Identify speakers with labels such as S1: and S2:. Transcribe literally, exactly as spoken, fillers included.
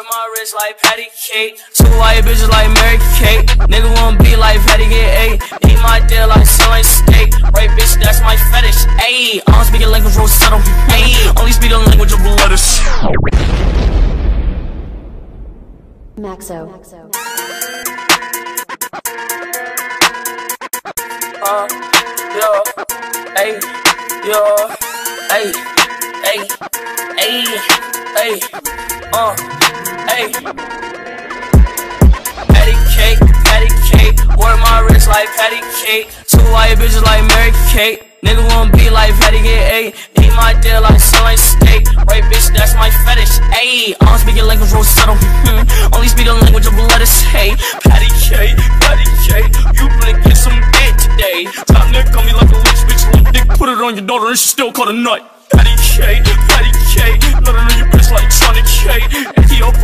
S1: my wrist like patty cake. Two white bitches like Mary Kate. Nigga wanna be like Patty get eight. Eat my deal like selling steak. Right, bitch, that's my fetish. Ayy, I don't speak a language, roll settle. Ayy, only speak the language of lettuce.
S2: Maxo.
S1: Uh, yo, ayy, yo, ayy, ayy, ayy, ayy, uh, ayy. Patty cake, patty cake, wear my wrist like patty cake. Two white bitches like Mary Kate. Nigga wanna be like Patty get eight. Eat my deal like selling steak. Right, bitch, that's my fetish. Ayy, I don't speak a language, roll settle. Only speak the language of lettuce. Hey, patty cake, patty cake, you gonna get some dick today. Top nigga call me like a witch, bitch, little dick, put it on your daughter and she still call a nut. Patty cake, patty cake, let her know your bitch like Johnny K. Ethiopia.